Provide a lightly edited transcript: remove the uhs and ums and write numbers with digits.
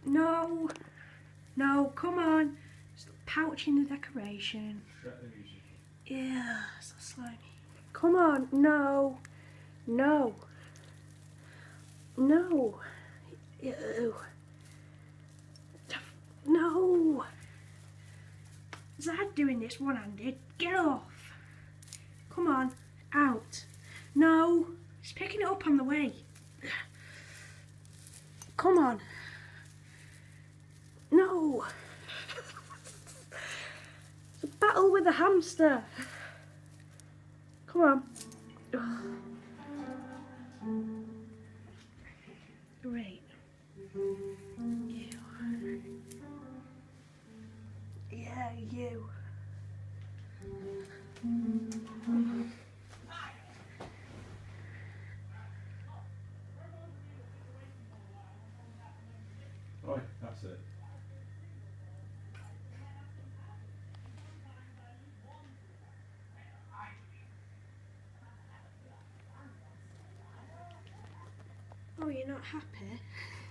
No. No, come on. Stop pouching the decoration. Yeah, so slimy. Come on, no. No. No. Ew. No. Zad doing this one-handed. Get off. Come on, out. No. He's picking it up on the way. Come on. No. It's a battle with a hamster. Come on. Great. You. Yeah, you. Right, that's it. Oh, you're not happy?